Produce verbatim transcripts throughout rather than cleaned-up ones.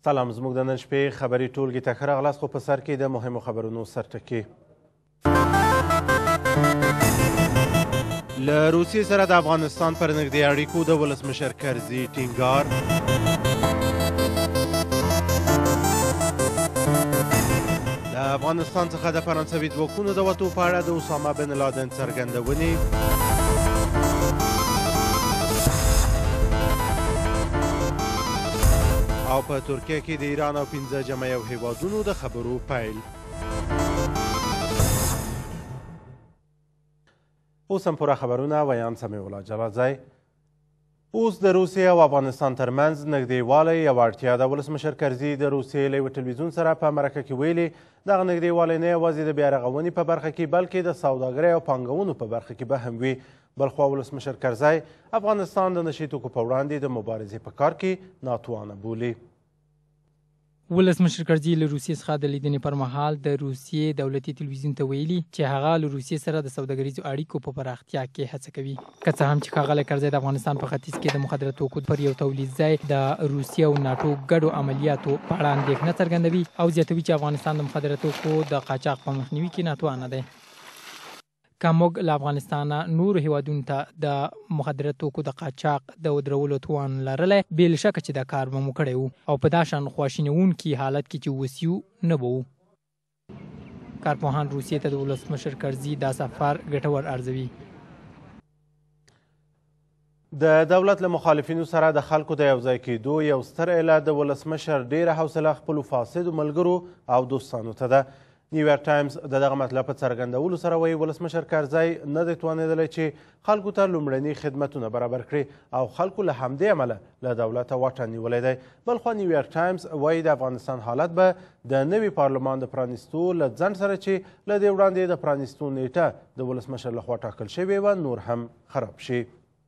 سلام، زموږ د نن شپې خبري ټولګي ته ښه راغلاست. خو په سر کې د مهمو خبرونو سرټکي. له روسیې سره د افغانستان پر نږدې اړیکو د ولسمشر کرزي ټینګار. د افغانستان څخه د فرانسوي ځواکونو د وتو په اړه د اسامه بن لادن څرګندونې. او په ترکیه کې د ایران او پنځه جمعیو هیوادونو د خبرو پیل. اوس هم پوره خبرونه ویان سمیع الله جلالزی. اوس د روسیې او افغانستان ترمنځ نږدېوالی یوه اړتیا ده. ولسمشر کرزي د روسیې له یوه ټلویزیون سره په مرکه کې ویلي دغه نږدېوالی نه یوازې د بیارغونې په برخه کې بلکې د سوداګرۍ او پانګونو په برخه کې به هم وي. بلخوا ولسمشر کرزی افغانستان د نشي توکو په وړاندې د مبارزې په کار کې ناتوانه بولي. ولسمشر کرزي له روسیې څخه د لیدنې پر مهال د روسیې دولتي تلویزیون ته ویلي چې هغه له روسیې سره د سوداګریزو اړیکو په پراختیا کې هڅه کوي. که څه هم چې ښاغلی کرزي د افغانستان په ختیځ کې د مخدره توکو پر یو تولید ځای د روسیې او ناټو ګډو عملیاتو په اړه اندېښنه څرګندوي او زیاتوي چې افغانستان د مخدره توکو د قاچاق په مخنیوي کې ناتوانه دی. که موږ له افغانستانه نورو هیوادونو ته د مخدره توکو د قاچاق د ودرولو توان لرلی، بې له شکه چې دا کار به مو کړی وو او په دا شان خواشینونکي حالت کې چې اوس یو نه به وو. کارپوهان روسیې ته د ولسمشر کرزي دا سفر ګټور ارزوي. د دولت له مخالفینو سره د خلکو د یوځای کېدو یو ستر علت د ولسمشر ډیره حوصله خپلو فاسدو ملګرو او دوستانو ته ده. نیویارک ټایمز د دغه مطلب په څرګندولو سره وایي ولسمشر کرزی نه دی توانېدلی چې خلکو ته لومړني خدمتونه برابر کړي او خلکو له همدې امله له دولته واټن نیولی دی. بلخوا نیویارک ټایمز وایي د افغانستان حالت به د نوي پارلمان د پرانیستو له ځنډ سره چې له دې وړاندې د پرانیستو نیټه د ولسمشر لخوا ټاکل شوې وه نور هم خراب شي.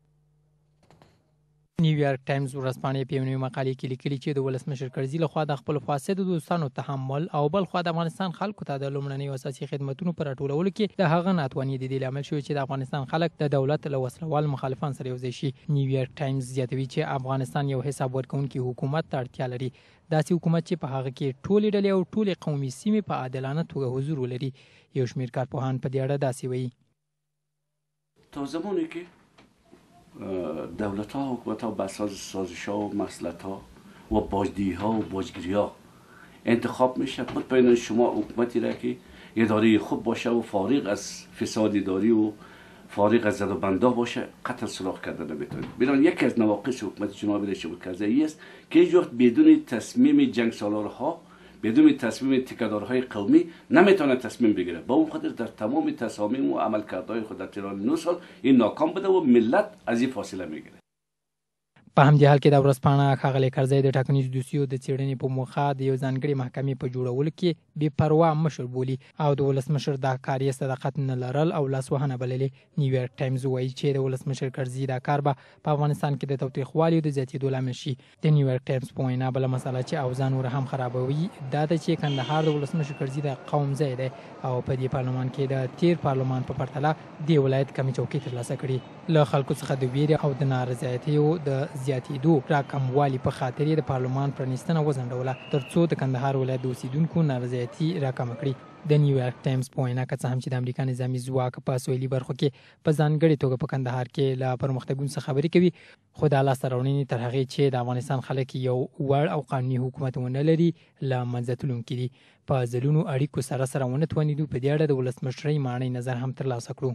نیویارک ټایمز ورځپاڼې په یوې نوې مقالې کې لیکلي چې د ولسمشر کرزي لخوا د خپلو فاسدو دوستانو تحمل او بلخوا د افغانستان خلکو ته د لومړنیو اساسي خدمتونو په راټولولو کې د هغه ناتواني د دې لامل شوی چې د افغانستان خلک د دولت له وسلوال مخالفان سره یوځای شي. نیویارک ټایمز زیاتوي چې افغانستان یو حساب ورکوونکي حکومت ته اړتیا لري، داسې حکومت چې په هغه کې ټولې ډلې او ټولې قومي سیمې په عادلانه توګه حضور ولري. یو شمېر کارپوهان په دې اړه داسې وایي. تا زمانی که دولت ها حکومت ها بر اساس سازش ها و مصلحت ها و باجدهی ها و باجگیری ها انتخاب میشه، مطمئنا شما حکومتی را که اداره خوب باشه و فارغ از فساد اداری و فارغ از زد و بنده باشه قطعا سراغ کرده نمیتونید. بنابراین یکی از نواقص حکومت جناب رئیس کرزی است که هیچ وقت بدون تصمیم جنگ سالارها، بدون تصمیم تکدارهای قومی نمیتونه تصمیم بگیره. با اون خاطر در تمام تصامیم و عملکردهای خود در طول نه سال این ناکام بوده و ملت از این فاصله میگیره. په همدې حال کې د ورځپاڼه ښاغلی کرزی د ټاکنیزو دوسیو د څېړنې په موخه د یو ځانګړې محکمې په جوړولو کې بې پروا مشر بولي او د ولسمشر دا کار یې صداقت نه لرل او لاسوهنه بللې. نیویارک ټایمز وایي چې د ولسمشر کرزي دا کار به په افغانستان کې د تاوتریخوالي د زیاتېدو لامل شي. د نیویارک ټایمز په وینا بله مسله چې اوضاع نوره هم خرابوي دا ده چې کندهار د ولسمشر کرزي د قوم ځای دی او په دې پارلمان کې د تیر پارلمان په پرتله دې ولایت کمې چوکۍ ترلاسه کړي. له خلکو څخه د ویرې او د نارضایتیو د زیاتېدو راکموالي په خاطر یې د پارلمان پرانیستنه وځنډوله تر څو د کندهار ولایت د اوسېدونکو نارضایتي راکمه کړي. د نیویارک ټایمز په وینا که څه هم چې د امریکا نظامي ځواک په سویلي برخو کې په ځانګړې توګه په کندهار کې له پرمختګونو څخه خبرې کوي، خو دا لاسته راوړنې تر هغې چې د افغانستان خلک یو وړ او قانوني حکومت ونه لري له منځه تلونکي دي. په ځلونو اړیکو سره سره ونه توانېدو په دې اړه د ولسمشرۍ ماڼۍ نظر هم ترلاسه کړو.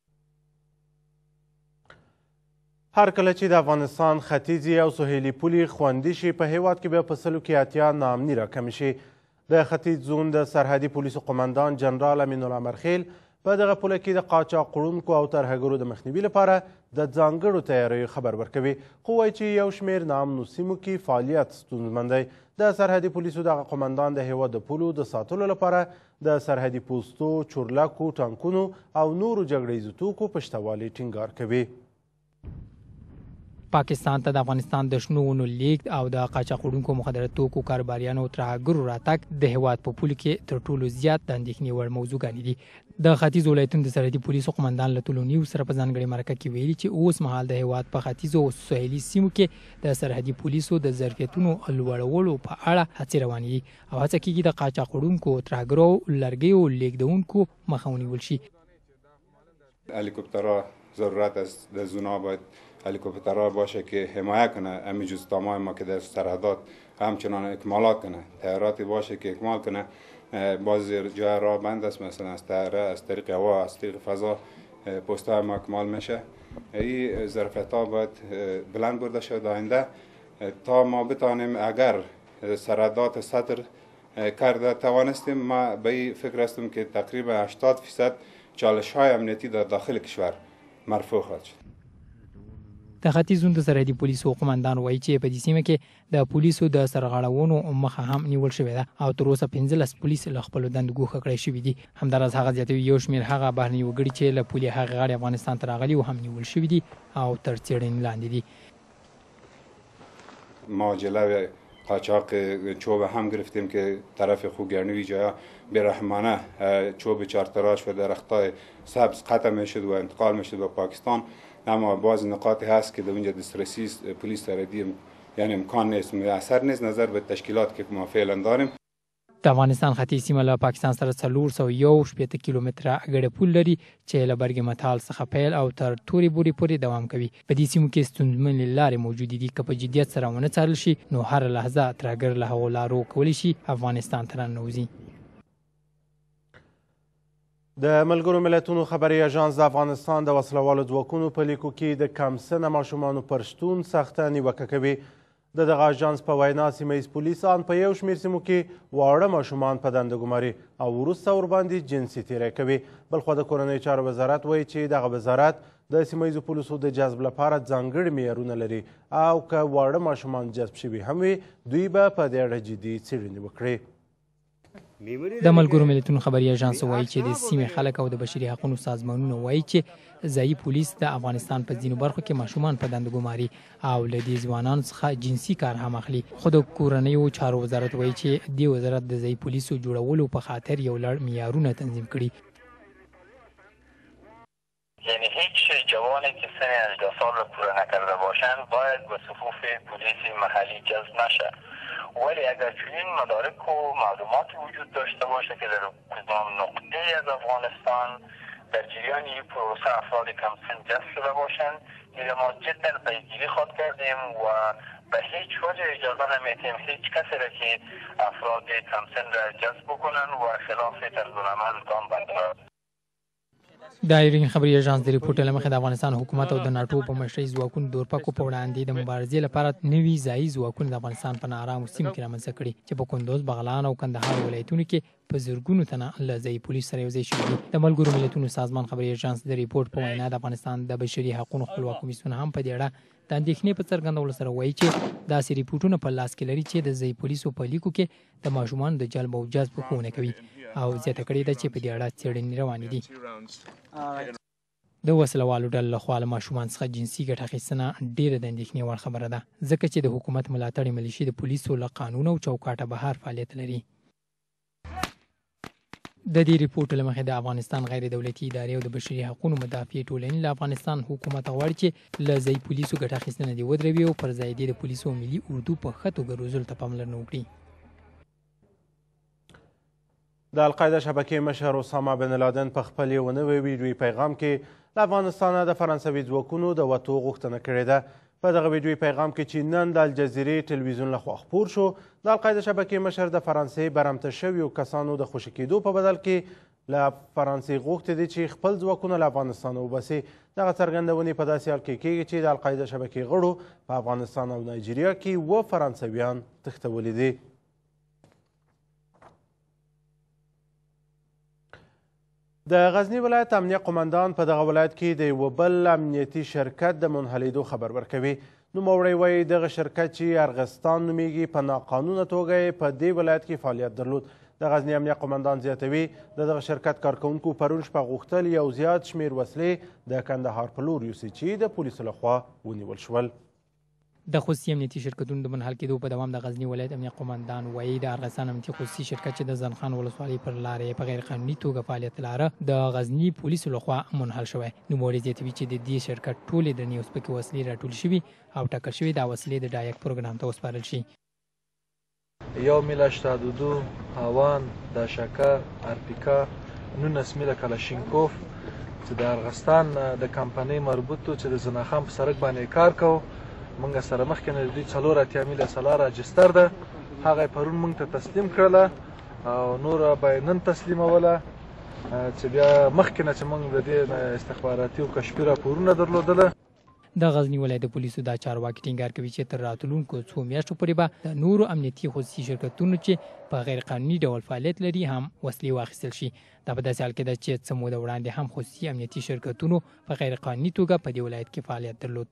هر کله چې د افغانستان ختیځي او سهیلي پولې خوندي شي په هیواد کې به په سلو کې اتیا ناامني راکمې شي. د ختیځ زون د سرحدي پولیسو قمندان جنرال امین الله مرخیل په دغه پوله کې د قاچاق وړونکو او ترهګرو د مخنیوي لپاره د ځانګړو تیاریو خبر ورکوي، خو وایي چې یو شمېر ناامنو سیمو کې فعالیت ستونزمن دی. د سرحدي پولیسو دغه قمندان د هیواد د پولو د ساتلو لپاره د سرحدي پوستو، چورلکو، ټانکونو او نورو جګړه ییزو توکو په شته والي ټینګار کوي. پاکستان ته د افغانستان د شنو ونو لیږد او د قاچاقوړونکو مخدره توکو کاروباریانو او ترهګرو راتګ د هیواد په پولو کې تر ټولو زیات د اندېښنې وړ موضوعګانې دي. د ختیځ ولایتونو د سرحدي پولیسو قمندان له ټولو نیوز سره په ځانګړې مرکه کې ویلي چې اوس مهال د هیواد په ختیځو او سهیلي سیمو کې د سرحدي پولیسو د ظرفیتونو لوړولو په اړه هڅې روانې دي او هڅه کېږي د قاچاقوړونکو، ترهګرو او لرګیو لیږدونکو مخه ونیول شي. هلیکوپترها ضرورت است، در زونا باید هلیکوپترها باشه که حمایت کنه همین جزتامای ما که در سرحدات همچنان اکمالات کنه، تیاراتی باشه که اکمال کنه. بعضی جای راه بند است، مثلا از طیاره، از طریق هوا، از طریق فضا پست‌های ما اکمال میشه. این ظرفیت‌ها باید بلند برده شد آینده تا ما بتانیم اگر سرحدات سطر کرده توانستیم. ما به این فکر هستم که تقریبا هشتاد فیصد چالش‌های امنیتی در داخل کشور مرفوع خواهد شد. د ختیځ د سرحدي پولیسو قمندان وایي چې په دې سیمه کې د پولیسو د سرغړونو مخه هم نیول شوې ده او تر اوسه پنځلس پولیس له خپلو دندو ګوښه کړی شوي دي. همداراز هغه زیاتوي یو شمېر هغه بهرني وګړي چې له پولې هغې غاړې افغانستان ته راغلي و هم نیول شوي دي او تر څېړنې لاندې دي. ما جلوی قاچاق چوب هم گرفتیم که طرف خوگرنوی جایا بیرحمانه چوب چارتراش و درختای سبز قطع میشد و انتقال میشد به پاکستان. اما بعض نقاطی هست که در اونجا دسترسی پلیس سرحدی یعنی امکان نیست، اثر نیست نظر به تشکیلات که ما فعلا داریم. د افغانستان ختیځ سیمه له پاکستان سره څلور سوه یو شپېته کیلومتره ګډه پول لري چې له برګ متال څخه پیل او تر تورې بورې پورې دوام کوي. په دې سیمو کې ستونزمنې لارې موجودې دي که په جدیت سره ونه څارل شي نو هره لحظه ترهګر له هغو لارو کولی شي افغانستان ته راننوځي. د ملګرو ملتونو خبري اژانس د افغانستان د وسلوالو ځواکونو په لیکو کې د کم سنه ماشومانو پر شتون سخته نیوکه کوي. د دغه اژانس په وینا سیمه ییز پولیسان په یو شمېر سیمو کې واړه ماشومان په دنده ګماري او وروسته ورباندې جنسي تیری کوي. بلخوا د کورنۍ چارو وزارت وایي چې دغه وزارت د سیمه ییزو پولیسو د جذب لپاره ځانګړي معیارونه لري او که واړه ماشومان جذب شوي هم وي دوی به په دې اړه جدي څېړنې وکړي. د ملګرو ملتونو خبري اژانس وایي چې د سیمې خلک او د بشري حقوقو سازمانونه وایي چې ځایي پولیس د افغانستان په ځینو برخو کې ماشومان په دنده ګماري او له دې ځوانانو څخه جنسي کار هم اخلي. خو د کورنیو چارو وزارت وایي چې دې وزارت د ځایي پولیسو جوړولو په خاطر یو لړ معیارونه تنظیم کړي. یعنی هیچ جوانی که سن هجده سال را پوره نکرده باشند باید به صفوف پلیس محلی جذب نشه. ولی اگر چنین مدارک و معلومات وجود داشته باشه که در کدام نقطه از افغانستان در جریان این پروسه افراد کم سن جذب شده باشند که ما جدا پیگیری خواهد کردیم و به هیچ وجه اجازه نمیدیم هیچ کسی را که افراد کم سن را جذب بکنن و خلاف طرزالعمل گام بردارند. د ایرین خبري اژانس د ریپورټ له مخې د افغانستان حکومت او د ناټو په مشرۍ ځواکونو د اورپکو په وړاندې د مبارزې لپاره نوي ځایي ځواکونه د افغانستان په ناارامو سیمو کې رامنځته کړي چې په کندوز، بغلان او کندهار ولایتونو کې په زرګونو تنه له ځایي پولیسو سره یوځای شوي دي. د ملګرو ملتونو سازمان خبري اژانس د ریپورټ په وینا د افغانستان د بشري حقوقو خپلواک کمیسیون هم په دې اړه د اندېښنې په څرګندولو سره وایي چې داسې ریپورټونه په لاس کې لري چې د ځایي پولیسو په لیکو کې د ماشومانو د جلب او جذب ښوونه کوي او زیاته کړې ده چې په دې اړه څېړنې روانې دي. د وسلوالو ډلو لخوا له ماشومان څخه جنسي ګټه اخیستنه ډېره د اندېښنې وړ خبره ده ځکه چې د حکومت ملاتړې ملیشې د پولیسو له قانون او چوکاټه بهر فعالیت لري. د دې ریپورټ له مخې د افغانستان غیر دولتي ادارې او د بشري حقوقو مدافع ټولنې له افغانستان حکومت غواړي چې له ځایي پولیسو ګټه اخیستنه دې ودروي او پر ځای دې د پولیسو ملي اردو په ښه توګه روزلو ته پاملرنه وکړي. د القاعده شبکې مشر اسامه بن لادن په خپل یو نوی ویډیویي پیغام کې له افغانستانه د فرانسوي ځواکونو د وتو غوښتنه کړې ده. په دغه ویډیویي پیغام کې چې نن د الجزیرې ټلویزیون لخوا خپور شو د القاعده شبکې مشر د فرانسې برمته شویو کسانو د خوشي کېدو په بدل کې له فرانسې غوښتې دي چې خپل ځواکونه له افغانستانه وباسي. دغه څرګندونې په داسې حال کې کېږي چې د القاعده شبکې غړو په افغانستان او نایجیریا کې اووه فرانسویان تښتولي دي. د غزني ولایت امنیه قمندان په دغه ولایت کې د یوه بل امنیتي شرکت د منحلیدو خبر ورکوي. نوموړی وایي دغه شرکت چې ارغستان نومیږي په ناقانونه توګه په دې ولایت کې فعالیت درلود. د غزني امنیه قمندان زیاتوي د دغه شرکت کارکوونکو پرون شپه غوښتل یو زیات شمېر وسلې د کندهار په لور یوسي چې د پولیسو لخوا ونیول شول. د خصوصي امنیتي شرکتونو د منحل کېدو په دوام د غزني ولایت امنیه قومندان وایي د ارغستان امنیتي خصوصي شرکت چې د زنخان ولسوالۍ پر لارې په غیر قانوني توګه فعالیت لاره د غزني پولیسو لخوا منحل شوی. نوموړي زیاتوي چې د دې شرکت ټولې درنې او سپکې وسلې راټول شوي او ټاکل شوي دا وسلې د ډایک پروګرام ته وسپارل شي. یو میله هشتاد و دو هاوان داشکه ارپیکا نولس میله کلاشینکوف چې د ارغستان د کمپنۍ مربوط و چې د زناخان په سړک باندې کار کوو. موږ سره مخکې نه د دوی څلور اتیا میله سلا راجستر ده، هغه یې پرون موږ ته تسلیم کړله او نوره به یې نن تسلیموله چې بیا مخکې نه چې موږ د دې استخباراتي او کشفي راپورونه درلودله. د غزني ولایت د پولیسو دا چارواکي ټینګار کوي چې تر راتلونکو څو میاشتو پورې به د نورو امنیتي خصوصي شرکتونو چې په غیر قانوني ډول فعالیت لري هم وسلې واخیستل شي. دا په داسې حال کې ده چې څه موده وړاندې هم خصوصي امنیتي شرکتونو په غیر قانوني توګه په دې ولایت کې فعالیت درلود.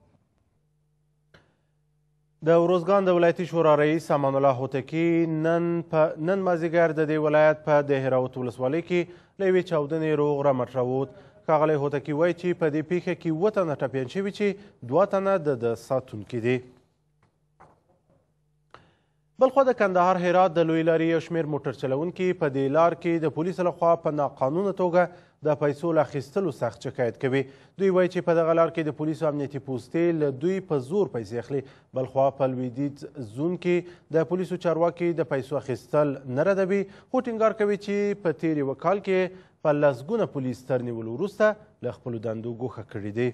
د ارزګان د ولایتي شورا رئیس امان الله هوتکي نن په نن مازدیګر د دې ولایت په دهراوت ولسوالۍ کې له یوې چاودنې روغ رمټ راووت. ښاغلی هوتکي وایي چې په دې پیښه کې اووه تنه ټپیان شوي چې دوه تنه د ده ساتونکي دي. بلخوا د کندهار هرات د لوی لارې یو شمېر موټر چلونکي په دې لار کې د پولیسو لخوا په ناقانونه توګه د پیسو له اخیستلو سخت شکایت کوي. دوی وایي چې په دغه لار کې د پولیسو امنیتي پوستې له دوی په زور پیسې اخلي. بلخوا په لویدیځ زون کې د پولیسو چارواکي د پیسو اخیستل نه ردوي، خو ټینګار کوي چې په تېر یوه کال کې په لسګونه پولیس تر نیولو وروسته له خپلو دندو ګوښه کړي دي.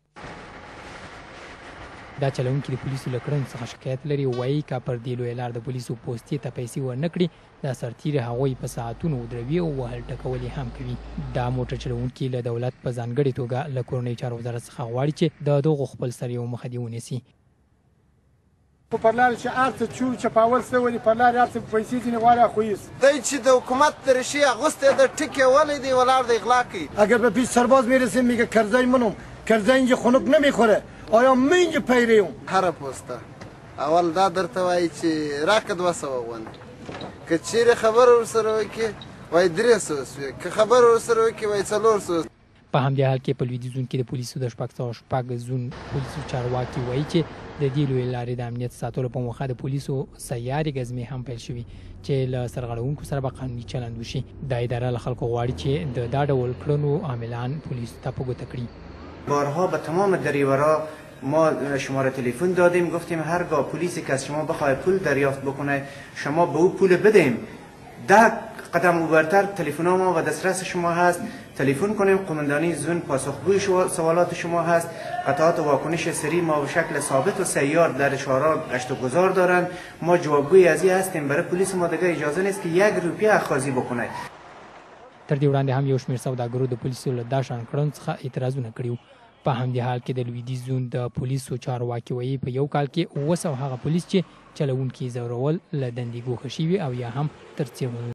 دا چلونکي د پولیسو له کړنو څخه شکایت لري. وایي که پر دې لویه لار د پولیسو پوستې ته پیسې ورنه کړي دا سرتیري هغوی په ساعتونو ودروي او وهل ټکول یې هم کوي. دا موټر چلونکي له دولت په ځانګړې توګه له کورنۍ چارو وزارت څخه غواړي چې د دغو خپل سر یو مخه دې ونیسي. خو پر لار چې هر څه چور چپاول سوي پر لار هر څه پیسې ځینې غواړي اخویست دی چې د حکومت ریشې اغوستی د ټکې ولی دی ولار دی اغلا کوي. اگر به پیش سرباز میرسیم میگه کرزی منم کرزی اینجا خنک نمیخوره آیا من اینجا پیریم. هر پوسته اول دا درته وایي چې راکه دوه سوه غوند که چیرې خبره ورسره وکړي وایي درې سوه سوې که خبره ورسره وکړي وایي څلور سوه. په همدې حال کې په لویدیځ زون کې د پولیسو د شپږ سوه شپږ زون پولیسو چارواکي وایي چې د دې لویې لارې د امنیت ساتلو په موخه د پولیسو سیارې ګزمې هم پیل شوي چې له سرغړونکو سره به قانوني چلند وشي. دا اداره له خلکو غواړي چې د دا ډول کړنو عاملان پولیسو ته په ګوته کړي. بارها به تمام دریورا ما شماره تلفن دادیم، گفتیم هرگاه پلیسی که از شما بخواد پول دریافت بکنه شما به او پول بدیم. ده قدم اوبرتر تلفن ما و دسترس شما هست، تلفن کنیم. قماندانی زون پاسخگوی سوالات شما هست. قطعات واکنش سری ما به شکل ثابت و سیار در شارع گشت و گذار دارند. ما جوابگوی از این هستیم. برای پلیس ما دیگه اجازه نیست که یک روپیه اخاذی بکنه. تر دې وړاندې هم یو شمېر سوداګرو د پولیسو له دا شان کړنو څخه اعتراضونه کړي وو. په همدې حال کې د لویدیځ زون د پولیسو چارواکي وایي په یو کال کې اووه سوه هغه پولیس چې چلوونکي ځورول له دندې ګوښه شوي او یا هم تر څېړنو